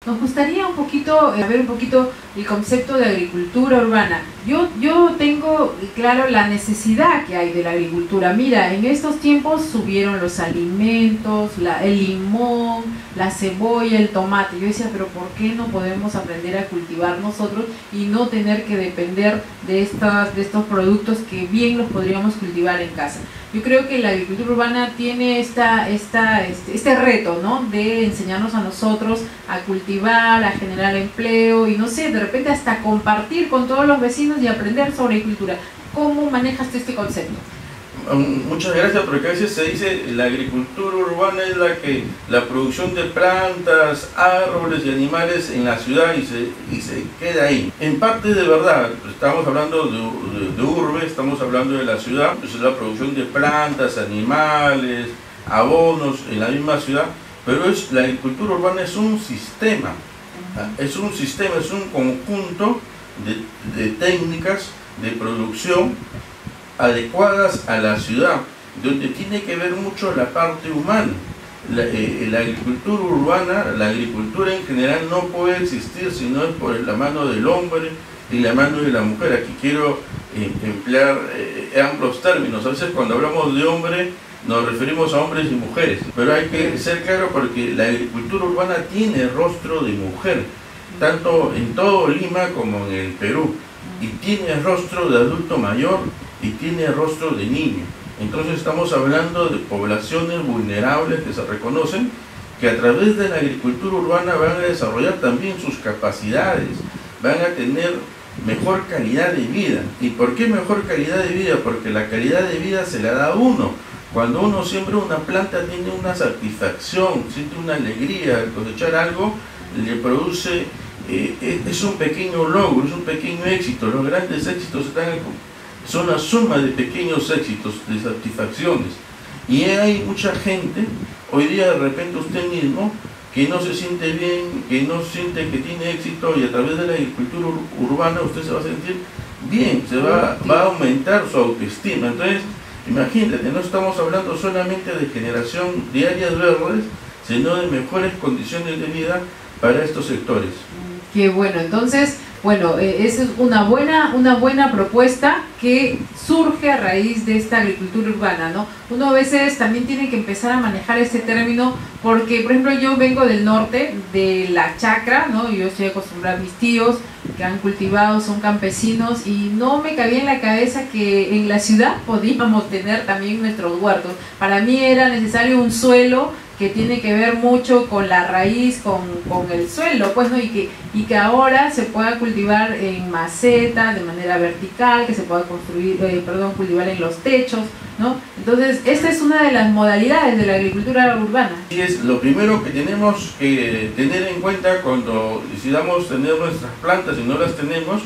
Nos gustaría un poquito, ver un poquito el concepto de agricultura urbana. Yo tengo claro la necesidad que hay de la agricultura. Mira, en estos tiempos subieron los alimentos, el limón, la cebolla, el tomate. Yo decía, pero ¿por qué no podemos aprender a cultivar nosotros y no tener que depender de estos productos que bien los podríamos cultivar en casa? Yo creo que la agricultura urbana tiene este reto, ¿no? De enseñarnos a nosotros a cultivar, a generar empleo y no sé, de repente hasta compartir con todos los vecinos y aprender sobre agricultura. ¿Cómo manejas este concepto? Muchas gracias, porque a veces se dice la agricultura urbana es la producción de plantas, árboles y animales en la ciudad y se queda ahí. En parte de verdad, estamos hablando de urbe, estamos hablando de la ciudad, pues es la producción de plantas, animales, abonos en la misma ciudad, pero la agricultura urbana es un sistema, es un conjunto de técnicas de producción adecuadas a la ciudad, donde tiene que ver mucho la parte humana. La agricultura urbana, la agricultura en general no puede existir si no es por la mano del hombre y la mano de la mujer. Aquí quiero emplear ambos términos. A veces cuando hablamos de hombre nos referimos a hombres y mujeres, pero hay que ser claro porque la agricultura urbana tiene rostro de mujer, tanto en todo Lima como en el Perú, y tiene rostro de adulto mayor y tiene rostro de niño. Entonces estamos hablando de poblaciones vulnerables que se reconocen, que a través de la agricultura urbana van a desarrollar también sus capacidades, van a tener mejor calidad de vida. ¿Y por qué mejor calidad de vida? Porque la calidad de vida se la da uno. Cuando uno siembra una planta tiene una satisfacción, siente una alegría al cosechar algo, le produce, es un pequeño logro, es un pequeño éxito. Los grandes éxitos son la suma de pequeños éxitos, de satisfacciones. Y hay mucha gente, hoy día de repente usted mismo, que no se siente bien, que no siente que tiene éxito, y a través de la agricultura urbana usted se va a sentir bien, va a aumentar su autoestima. Entonces, imagínate, no estamos hablando solamente de generación de áreas verdes, sino de mejores condiciones de vida para estos sectores. Qué bueno, entonces, bueno, esa es una buena propuesta que surge a raíz de esta agricultura urbana, ¿no? Uno a veces también tiene que empezar a manejar ese término porque, por ejemplo, yo vengo del norte, de la chacra, ¿no? Yo estoy acostumbrada a mis tíos que han cultivado, son campesinos, y no me cabía en la cabeza que en la ciudad podíamos tener también nuestros huertos. Para mí era necesario un suelo que tiene que ver mucho con la raíz, con el suelo, pues, ¿no? Y que ahora se pueda cultivar en maceta, de manera vertical, que se pueda cultivar en los techos, ¿no? Entonces, esta es una de las modalidades de la agricultura urbana. Y es lo primero que tenemos que tener en cuenta cuando decidamos tener nuestras plantas y no las tenemos,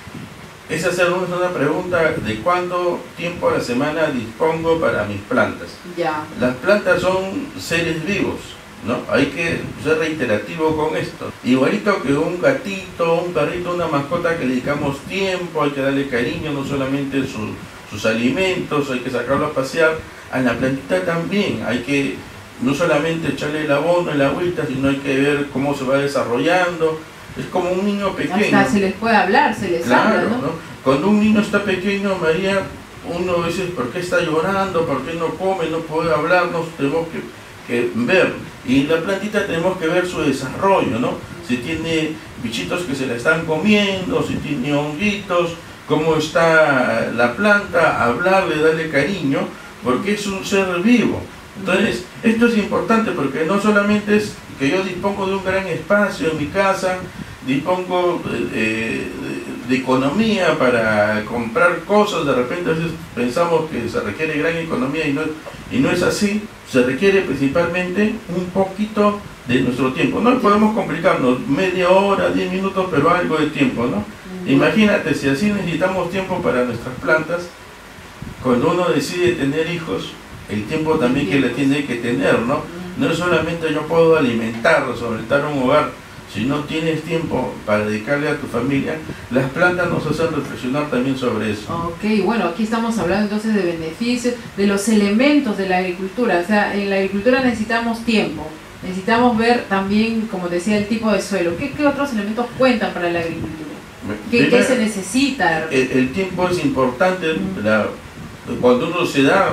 es hacernos una pregunta de cuánto tiempo a la semana dispongo para mis plantas. Ya. Las plantas son seres vivos, ¿no? Hay que ser reiterativo con esto. Igualito que un gatito, un perrito, una mascota que le dedicamos tiempo, hay que darle cariño, no solamente sus alimentos, hay que sacarlo a pasear. A la plantita también hay que no solamente echarle el abono, el agüita, sino hay que ver cómo se va desarrollando. Es como un niño pequeño. Hasta se les puede hablar, se les habla, ¿no? Cuando un niño está pequeño, María, uno dice, ¿por qué está llorando? ¿Por qué no come? No puede hablarnos, tenemos que ver. Y en la plantita tenemos que ver su desarrollo, ¿no? Si tiene bichitos que se la están comiendo, si tiene honguitos, cómo está la planta, hablarle, darle cariño, porque es un ser vivo. Entonces, esto es importante porque no solamente es que yo dispongo de un gran espacio en mi casa, dispongo de economía para comprar cosas, de repente a veces pensamos que se requiere gran economía y no es así. Se requiere principalmente un poquito de nuestro tiempo. No podemos complicarnos, media hora, 10 minutos, pero algo de tiempo, ¿no? Imagínate, si así necesitamos tiempo para nuestras plantas, cuando uno decide tener hijos, el tiempo también que le tiene que tener, ¿no? No es solamente yo puedo alimentar, solventar un hogar. Si no tienes tiempo para dedicarle a tu familia, las plantas nos hacen reflexionar también sobre eso. Ok, bueno, aquí estamos hablando entonces de beneficios, de los elementos de la agricultura. O sea, en la agricultura necesitamos tiempo, necesitamos ver también, como decía, el tipo de suelo. ¿Qué otros elementos cuentan para la agricultura? ¿Qué se necesita? El tiempo es importante. Cuando uno se da,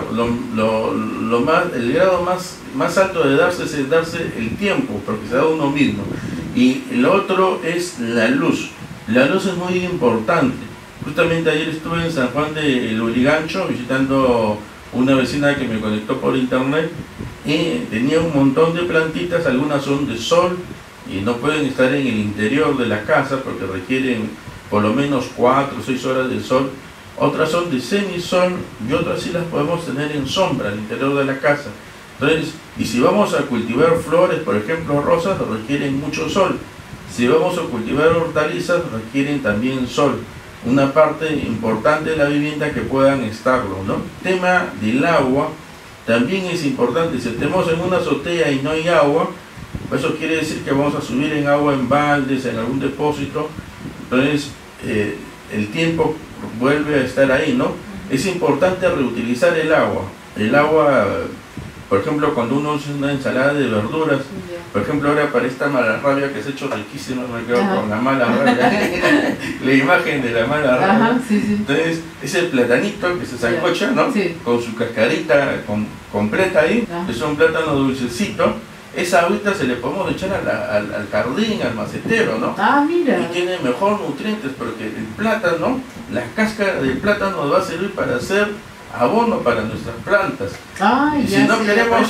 el grado más alto de darse es darse el tiempo, porque se da uno mismo. Y lo otro es la luz. La luz es muy importante. Justamente ayer estuve en San Juan de Lurigancho visitando una vecina que me conectó por internet y tenía un montón de plantitas, algunas son de sol y no pueden estar en el interior de la casa porque requieren por lo menos 4 o 6 horas de sol. Otras son de semisol y otras sí las podemos tener en sombra al interior de la casa. Entonces, y si vamos a cultivar flores, por ejemplo rosas, requieren mucho sol. Si vamos a cultivar hortalizas, requieren también sol. Una parte importante de la vivienda que puedan estarlo, ¿no? El tema del agua también es importante. Si estemos en una azotea y no hay agua, eso quiere decir que vamos a subir en agua en baldes, en algún depósito. Entonces, el tiempo vuelve a estar ahí, ¿no? Es importante reutilizar el agua. El agua, por ejemplo, cuando uno hace una ensalada de verduras, por ejemplo, ahora para esta mala rabia que se ha hecho riquísima, me quedo con la mala rabia, la imagen de la mala rabia. Entonces, ese platanito que se sancocha, ¿no? Con su cascarita completa ahí, es un plátano dulcecito. Esa agüita se le podemos echar al jardín, al macetero, ¿no? Mira. Y tiene mejor nutrientes porque el plátano, la cáscara del plátano va a servir para hacer abono para nuestras plantas. Y si no queremos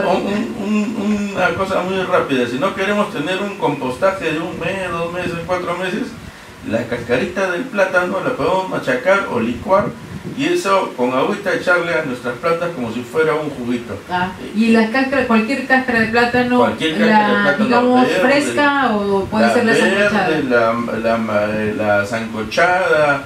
una cosa muy rápida, si no queremos tener un compostaje de 1 mes, 2 meses, 4 meses, la cascarita del plátano la podemos machacar o licuar y eso con agüita echarle a nuestras plantas como si fuera un juguito. Y las cáscaras, cualquier cáscara de plátano, digamos verde, fresca o puede ser la sancochada. La sancochada,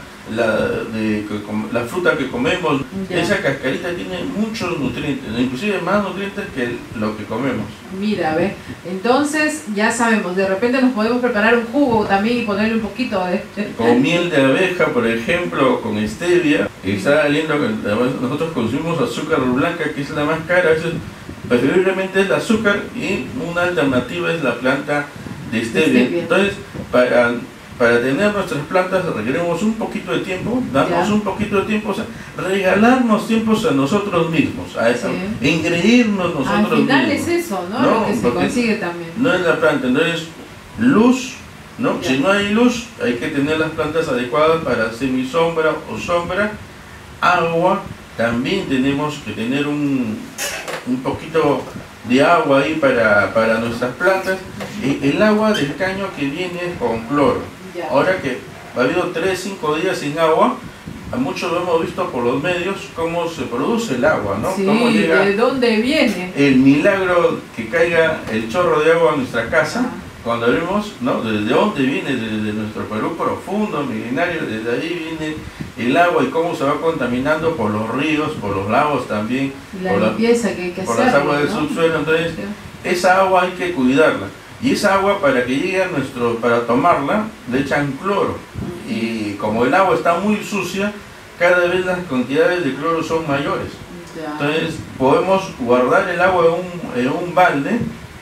la fruta que comemos, esa cascarita tiene muchos nutrientes, inclusive más nutrientes que lo que comemos. Mira, ¿ves? Entonces ya sabemos, de repente nos podemos preparar un jugo también y ponerle un poquito de... Con miel de abeja, por ejemplo, con stevia, que está lindo, nosotros consumimos azúcar blanca, que es la más cara, preferiblemente es el azúcar y una alternativa es la planta de stevia. Entonces, para tener nuestras plantas requerimos un poquito de tiempo, darnos un poquito de tiempo, o sea, regalarnos tiempos a nosotros mismos, engreírnos nosotros mismos. Al final es eso, ¿no? Lo que se consigue también. No es la planta, entonces luz, ¿no? Si no hay luz, hay que tener las plantas adecuadas para semisombra o sombra. Agua, también tenemos que tener un poquito de agua ahí para nuestras plantas. El agua del caño que viene con cloro. Ahora que ha habido 3-5 días sin agua, a muchos lo hemos visto por los medios cómo se produce el agua, ¿no? Cómo llega ¿de dónde viene? El milagro que caiga el chorro de agua a nuestra casa, cuando vemos, ¿no? ¿Desde dónde viene? Desde nuestro Perú profundo, milenario, desde ahí viene el agua y cómo se va contaminando por los ríos, por los lagos también, la limpieza que hay que hacer, por las aguas del subsuelo. Entonces, esa agua hay que cuidarla. Y esa agua, para que llegue para tomarla, le echan cloro. Y como el agua está muy sucia, cada vez las cantidades de cloro son mayores. Entonces, podemos guardar el agua en un balde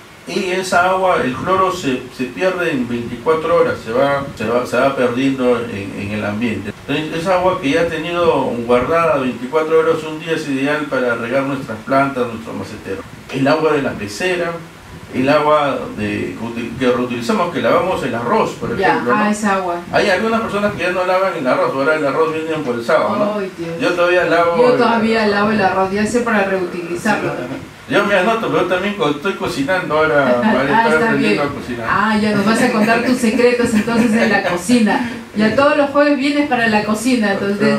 y esa agua, el cloro se pierde en 24 horas, se va perdiendo en el ambiente. Entonces, esa agua que ya ha tenido guardada 24 horas, un día es ideal para regar nuestras plantas, nuestro macetero. El agua de la pecera, el agua que reutilizamos, que lavamos el arroz, por ejemplo, ¿no? Esa agua. Hay algunas personas que ya no lavan el arroz, ahora el arroz viene embolsado, ¿no? Yo todavía lavo el arroz, ya sé, para reutilizarlo. Yo me anoto, pero también estoy cocinando ahora, estoy aprendiendo a cocinar. Ya nos vas a contar tus secretos entonces en la cocina. Ya todos los jueves vienes para la cocina, entonces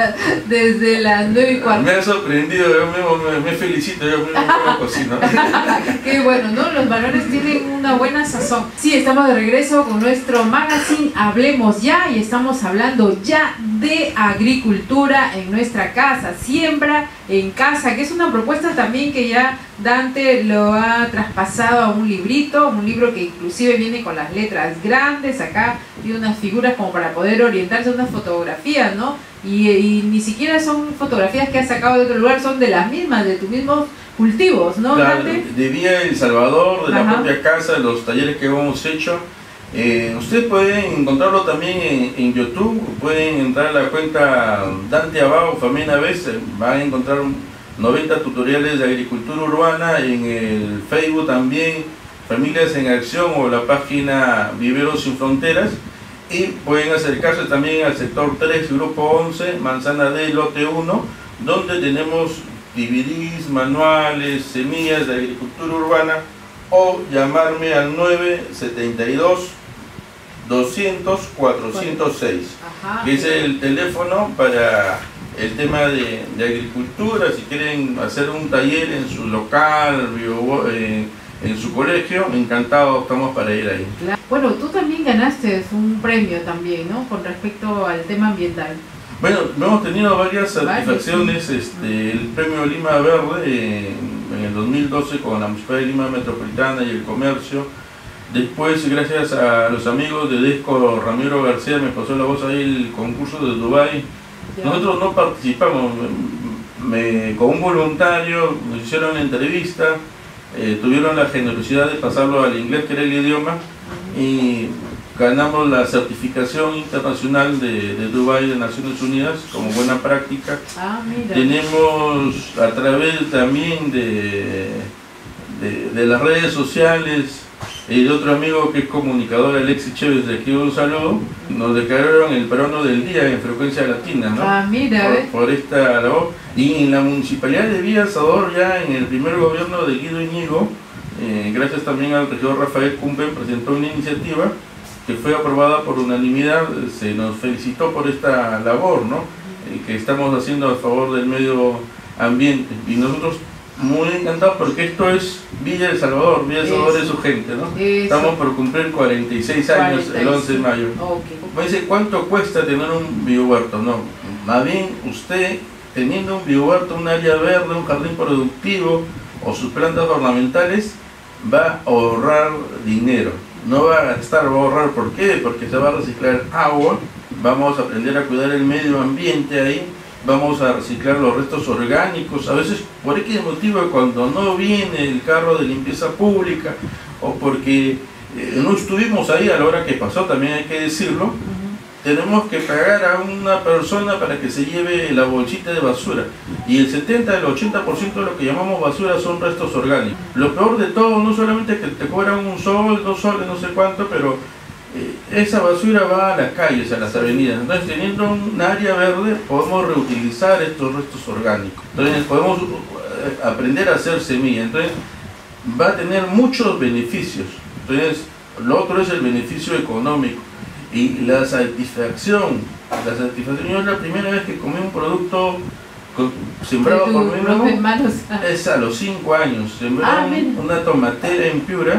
desde las 9:15. Me ha sorprendido, yo mismo me felicito, yo mismo como cocino. Qué bueno, ¿no? Los valores tienen una buena sazón. Sí, estamos de regreso con nuestro magazine Hablemos Ya y estamos hablando ya de agricultura en nuestra casa, siembra en casa, que es una propuesta también que ya Dante lo ha traspasado a un librito, un libro que inclusive viene con las letras grandes, acá tiene unas figuras como para poder orientarse, unas fotografías, ¿no? Y ni siquiera son fotografías que has sacado de otro lugar, son de las mismas, de tus mismos cultivos, ¿no? Claro, Dante? de Vía El Salvador, de la Ajá. propia casa, los talleres que hemos hecho. Ustedes pueden encontrarlo también en YouTube, pueden entrar a la cuenta Dante Abao Famina Vez, van a encontrar 90 tutoriales de agricultura urbana, en el Facebook también, Familias en Acción, o la página Viveros Sin Fronteras, y pueden acercarse también al sector 3, grupo 11, Manzana D, lote 1, donde tenemos DVDs, manuales, semillas de agricultura urbana, o llamarme al 972 200 406, Ajá. que es el teléfono para el tema de agricultura. Si quieren hacer un taller en su local, en su colegio, encantado estamos para ir ahí. Claro. Bueno, tú también ganaste un premio también, ¿no? Con respecto al tema ambiental. Bueno, hemos tenido varias satisfacciones, el premio Lima Verde en el 2012 con la Municipalidad de Lima Metropolitana y el Comercio. Después, gracias a los amigos de Desco, Ramiro García me pasó la voz ahí el concurso de Dubái. Ya. Nosotros no participamos, con un voluntario nos hicieron la entrevista, tuvieron la generosidad de pasarlo al inglés, que era el idioma, y ganamos la certificación internacional de Dubái de Naciones Unidas como buena práctica. Ah, mira. Tenemos, a través también de las redes sociales, y de otro amigo que es comunicador, Alexis Chévez, de aquí un saludo, nos declararon el peruano del día en Frecuencia Latina, ¿no? Ah, mira, por esta labor. Y en la Municipalidad de Villa El Salvador, ya en el primer gobierno de Guido Iñigo, gracias también al regidor Rafael Cumpen, presentó una iniciativa que fue aprobada por unanimidad. Se nos felicitó por esta labor, ¿no? Que estamos haciendo a favor del medio ambiente, y nosotros muy encantados porque esto es Villa El Salvador. Villa El Salvador es su gente, ¿no? Estamos por cumplir 46 años 46. El 11 de mayo. Okay. Me dice, ¿cuánto cuesta tener un biohuerto? No, más bien usted teniendo un biohuerto, un área verde, un jardín productivo o sus plantas ornamentales, va a ahorrar dinero. No va a gastar, va a ahorrar. ¿Por qué? Porque se va a reciclar agua, vamos a aprender a cuidar el medio ambiente ahí, vamos a reciclar los restos orgánicos. A veces, por X motivo, cuando no viene el carro de limpieza pública, o porque no estuvimos ahí a la hora que pasó, también hay que decirlo, tenemos que pagar a una persona para que se lleve la bolsita de basura, y el 70 al 80% de lo que llamamos basura son restos orgánicos. Lo peor de todo, no solamente que te cobran un sol, 2 soles, no sé cuánto, pero esa basura va a las calles, a las avenidas. Entonces, teniendo un área verde, podemos reutilizar estos restos orgánicos. Entonces, podemos aprender a hacer semilla. Entonces, va a tener muchos beneficios. Entonces, lo otro es el beneficio económico y la satisfacción. Yo, la primera vez que comí un producto sembrado por mí mismo es a los 5 años. Sembré una tomatera en Piura.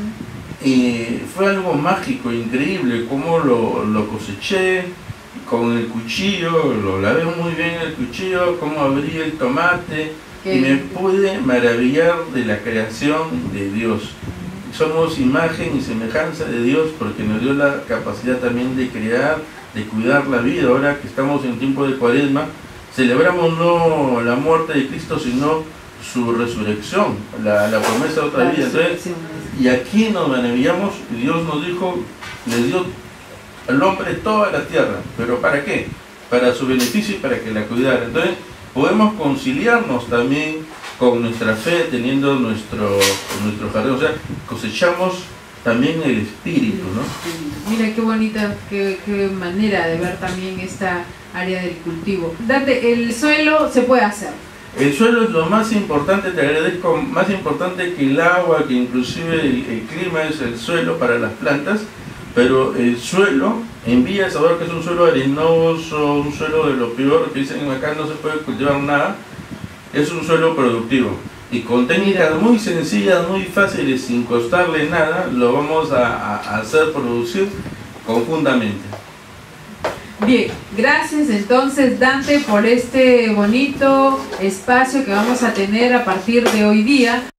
Y fue algo mágico, increíble, cómo lo coseché con el cuchillo, lo lavé muy bien el cuchillo, cómo abrí el tomate, y me pude maravillar de la creación de Dios. Somos imagen y semejanza de Dios porque nos dio la capacidad también de crear, de cuidar la vida. Ahora que estamos en tiempo de Cuaresma, celebramos no la muerte de Cristo, sino su resurrección, la promesa de otra vida. Entonces, y aquí nos maravillamos. Dios nos dijo, le dio al hombre toda la tierra, pero ¿para qué? Para su beneficio y para que la cuidara. Entonces podemos conciliarnos también con nuestra fe, teniendo nuestro jardín, o sea, cosechamos también el espíritu, ¿no? Mira qué bonita, qué manera de ver también esta área del cultivo. Dante, el suelo se puede hacer. El suelo es lo más importante, te agradezco, más importante que el agua, que inclusive el clima es el suelo para las plantas, pero el suelo, en Villa El Salvador, que es un suelo arenoso, un suelo de lo peor, que dicen acá no se puede cultivar nada, es un suelo productivo. Y con técnicas muy sencillas, muy fáciles, sin costarle nada, lo vamos a hacer producir conjuntamente. Bien, gracias entonces Dante por este bonito espacio que vamos a tener a partir de hoy día.